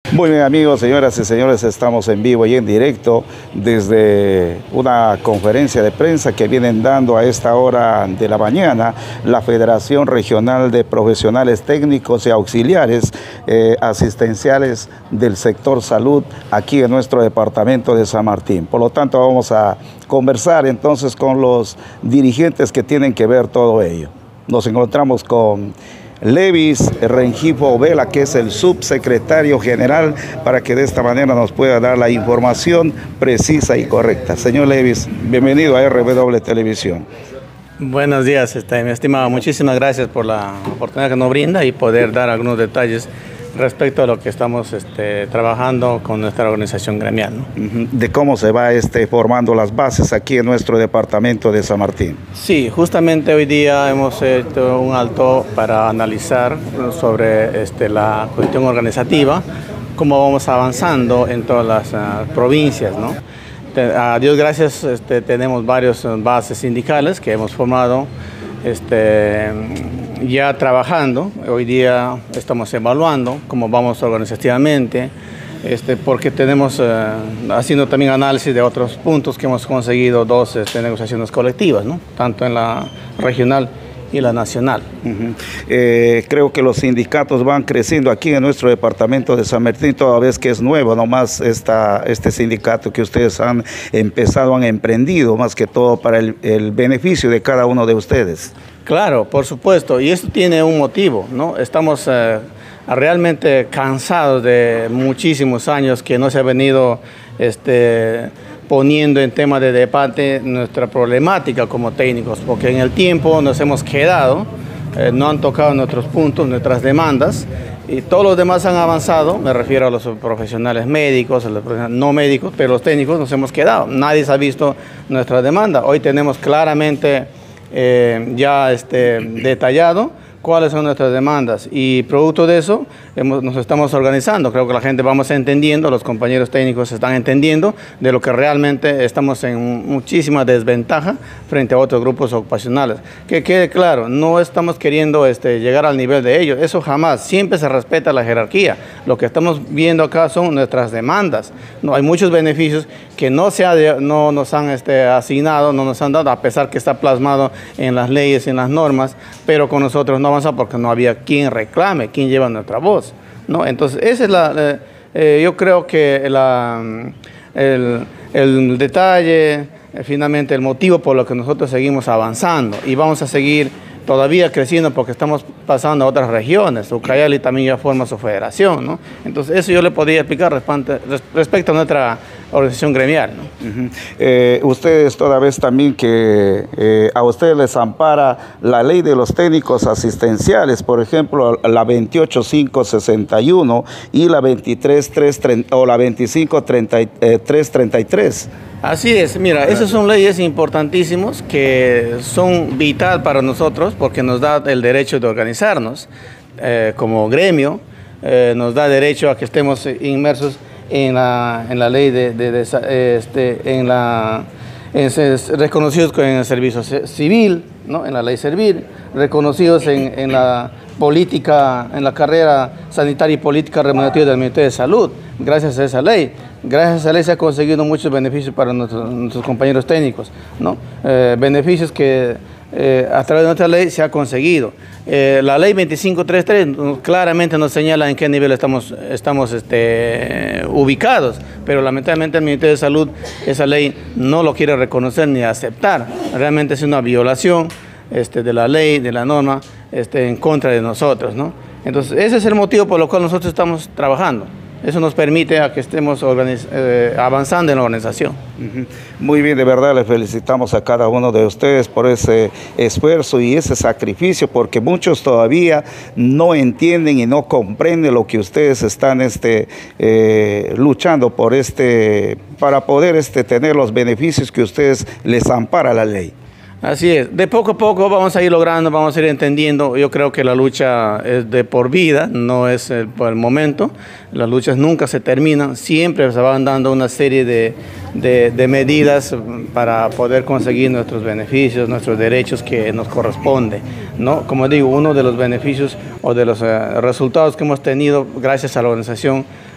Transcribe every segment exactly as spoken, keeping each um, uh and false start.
Muy bien, amigos, señoras y señores, estamos en vivo y en directo desde una conferencia de prensa que vienen dando a esta hora de la mañana la Federación Regional de Profesionales Técnicos y Auxiliares eh, Asistenciales del Sector Salud aquí en nuestro departamento de San Martín. Por lo tanto, vamos a conversar entonces con los dirigentes que tienen que ver todo ello. Nos encontramos con Levis Rengifo Vela, que es el subsecretario general, para que de esta manera nos pueda dar la información precisa y correcta. Señor Levis, bienvenido a R W Televisión. Buenos días, este, mi estimado. Muchísimas gracias por la oportunidad que nos brinda y poder dar algunos detalles respecto a lo que estamos este, trabajando con nuestra organización gremial, ¿no? De cómo se va este, formando las bases aquí en nuestro departamento de San Martín. Sí, justamente hoy día hemos hecho un alto para analizar sobre este, la cuestión organizativa, cómo vamos avanzando en todas las uh, provincias, ¿no? A Dios gracias, este, tenemos varias bases sindicales que hemos formado este, ya trabajando. Hoy día estamos evaluando cómo vamos organizativamente, este, porque tenemos eh, haciendo también análisis de otros puntos que hemos conseguido dos este, negociaciones colectivas, ¿no? Tanto en la regional y la nacional. Uh-huh. eh, creo que los sindicatos van creciendo aquí en nuestro departamento de San Martín, toda vez que es nuevo nomás esta, este sindicato que ustedes han empezado, han emprendido, más que todo para el, el beneficio de cada uno de ustedes. Claro, por supuesto, y esto tiene un motivo, ¿no? Estamos eh, realmente cansados de muchísimos años que no se ha venido este, poniendo en tema de debate nuestra problemática como técnicos, porque en el tiempo nos hemos quedado, eh, no han tocado nuestros puntos, nuestras demandas, y todos los demás han avanzado. Me refiero a los profesionales médicos, a los profesionales no médicos, pero los técnicos nos hemos quedado. Nadie se ha visto nuestra demanda. Hoy tenemos claramente eh, ya este, detallado cuáles son nuestras demandas y producto de eso hemos, nos estamos organizando. Creo que la gente vamos entendiendo, los compañeros técnicos están entendiendo de lo que realmente estamos en muchísima desventaja frente a otros grupos ocupacionales. Que quede claro, no estamos queriendo este, llegar al nivel de ellos, eso jamás, siempre se respeta la jerarquía. Lo que estamos viendo acá son nuestras demandas. No, hay muchos beneficios que no, se ha de, no nos han este, asignado, no nos han dado, a pesar que está plasmado en las leyes y en las normas, pero con nosotros no avanza porque no había quien reclame, quien lleva nuestra voz, ¿no? Entonces, esa es la, eh, eh, yo creo que la, el, el detalle, eh, finalmente el motivo por lo que nosotros seguimos avanzando y vamos a seguir todavía creciendo porque estamos pasando a otras regiones. Ucayali también ya forma su federación, ¿no? Entonces, eso yo le podría explicar respecto a nuestra organización gremial, ¿no? Uh-huh. eh, ustedes toda vez también que eh, a ustedes les ampara la ley de los técnicos asistenciales, por ejemplo, la veintiocho mil quinientos sesenta y uno y la veintitrés mil trescientos treinta o la veinticinco mil trescientos treinta y tres. Así es, mira, esas son leyes importantísimas que son vital para nosotros porque nos da el derecho de organizarnos eh, como gremio, eh, nos da derecho a que estemos inmersos en la, en la ley de, de, de este, en la en, reconocidos en el servicio civil, ¿no? En la ley servil, reconocidos en, en la política, en la carrera sanitaria y política remunerativa del Ministerio de Salud. Gracias a esa ley, gracias a esa ley se ha conseguido muchos beneficios para nuestros, nuestros compañeros técnicos, ¿no? Eh, beneficios que eh, a través de nuestra ley se ha conseguido. Eh, la ley veinticinco mil trescientos treinta y tres claramente nos señala en qué nivel estamos, estamos este, ubicados, pero lamentablemente el Ministerio de Salud esa ley no lo quiere reconocer ni aceptar. Realmente es una violación este, de la ley, de la norma, este, en contra de nosotros, ¿no? Entonces, ese es el motivo por el cual nosotros estamos trabajando. Eso nos permite a que estemos eh, avanzando en la organización. Uh-huh. Muy bien, de verdad les felicitamos a cada uno de ustedes por ese esfuerzo y ese sacrificio, porque muchos todavía no entienden y no comprenden lo que ustedes están este, eh, luchando por este, para poder este, tener los beneficios que ustedes les ampara la ley. Así es, de poco a poco vamos a ir logrando, vamos a ir entendiendo. Yo creo que la lucha es de por vida, no es el, por el momento. Las luchas nunca se terminan, siempre se van dando una serie de, de, de medidas para poder conseguir nuestros beneficios, nuestros derechos que nos corresponde, ¿no? Como digo, uno de los beneficios o de los uh, resultados que hemos tenido gracias a la organización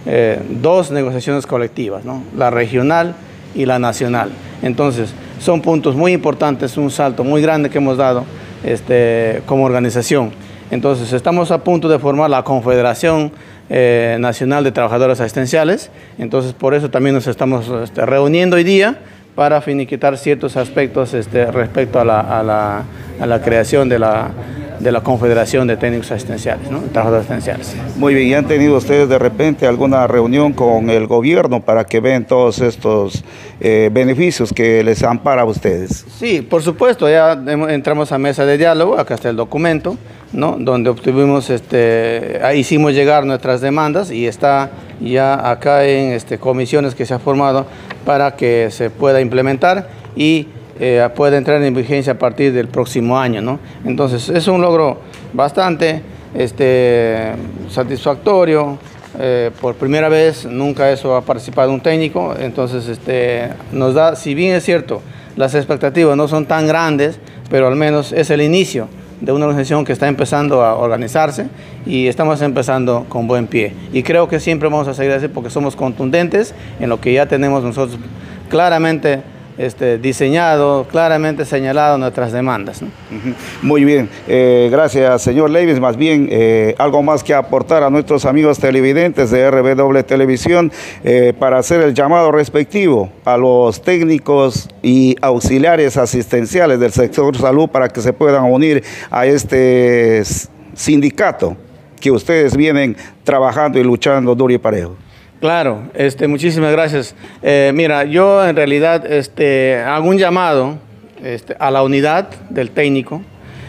eh, dos negociaciones colectivas, ¿no? La regional y la nacional. Entonces, son puntos muy importantes, un salto muy grande que hemos dado este, como organización. Entonces, estamos a punto de formar la Confederación eh, Nacional de Trabajadores Asistenciales. Entonces, por eso también nos estamos este, reuniendo hoy día para finiquitar ciertos aspectos este, respecto a la, a, la, a la creación de la, de la Confederación de Técnicos Asistenciales, ¿no? Trabajadores Asistenciales. Muy bien, ¿y han tenido ustedes de repente alguna reunión con el gobierno para que vean todos estos eh, beneficios que les ampara a ustedes? Sí, por supuesto, ya entramos a mesa de diálogo, acá está el documento, ¿no? Donde obtuvimos, este, ahí hicimos llegar nuestras demandas y está ya acá en este, comisiones que se ha formado para que se pueda implementar y eh, pueda entrar en vigencia a partir del próximo año, ¿no? Entonces es un logro bastante este, satisfactorio. Eh, por primera vez nunca eso ha participado un técnico, entonces este, nos da, si bien es cierto, las expectativas no son tan grandes, pero al menos es el inicio de una organización que está empezando a organizarse y estamos empezando con buen pie. Y creo que siempre vamos a seguir así porque somos contundentes en lo que ya tenemos nosotros claramente este, diseñado, claramente señalado nuestras demandas, ¿no? Muy bien, eh, gracias señor Leives. Más bien, eh, algo más que aportar a nuestros amigos televidentes de R B W Televisión eh, para hacer el llamado respectivo a los técnicos y auxiliares asistenciales del sector salud para que se puedan unir a este sindicato que ustedes vienen trabajando y luchando duro y parejo. Claro, este, muchísimas gracias. Eh, mira, yo en realidad este, hago un llamado este, a la unidad del técnico,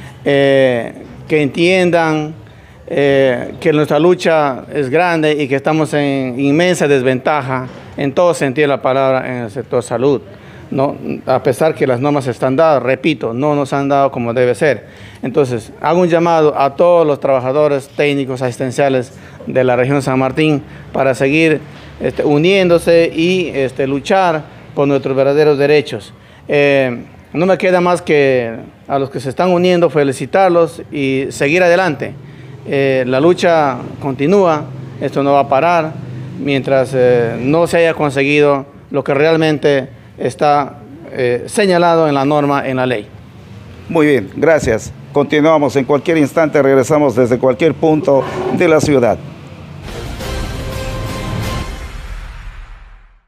eh, que entiendan eh, que nuestra lucha es grande y que estamos en inmensa desventaja en todo sentido de la palabra en el sector salud, ¿no? A pesar que las normas están dadas, repito, no nos han dado como debe ser. Entonces, hago un llamado a todos los trabajadores técnicos asistenciales de la región de San Martín para seguir este, uniéndose y este, luchar por nuestros verdaderos derechos. Eh, no me queda más que a los que se están uniendo felicitarlos y seguir adelante. Eh, la lucha continúa, esto no va a parar mientras eh, no se haya conseguido lo que realmente está eh, señalado en la norma, en la ley. Muy bien, gracias. Continuamos en cualquier instante, regresamos desde cualquier punto de la ciudad.